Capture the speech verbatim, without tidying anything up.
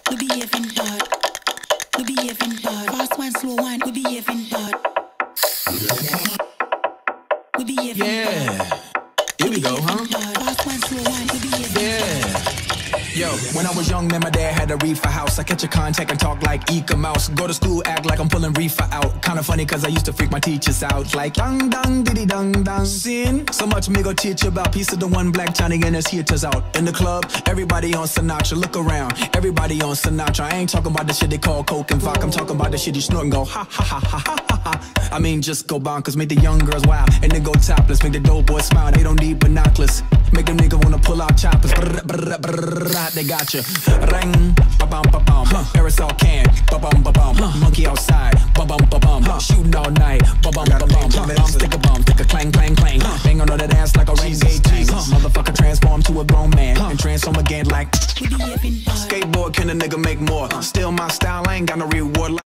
we behaving hard. We behaving hard. Fast one, slow one, we behaving hard. We behaving Yeah. hard. Here we go, huh? Fast one, slow one, we behaving Yeah. Yo, when I was young, man, my dad had a reefer house. I catch a contact and talk like Eka Mouse. Go to school, act like I'm pulling reefer out. Kinda funny, cause I used to freak my teachers out. Like, dang, dang, diddy, dang, dang. Sin. So much me go teach you about. Piece of the one black Johnny and his hitters out. In the club, everybody on Sinatra. Look around, everybody on Sinatra. I ain't talking about the shit they call coke and vodka. I'm talking about the shit you snort and go, ha, ha, ha, ha, ha, ha, ha. I mean, just go bonkers. Make the young girls wild and then go topless. Make the dope boys smile, they don't need binoculars. Make them niggas wanna pull out choppers. Brr, brr, brr, brr, they got you. Ring, ba bum ba bum. Aerosol can, ba bum ba bum. Monkey outside, ba bum ba bum. Shooting all night, ba bum ba bum. Bum stick a bum, stick a clang clang clang. Bang on that ass like a reggae tank. Motherfucker transform to a grown man and transform again like. We behaving hard. Skateboard, can a nigga make more? Still my style, I ain't got no reward.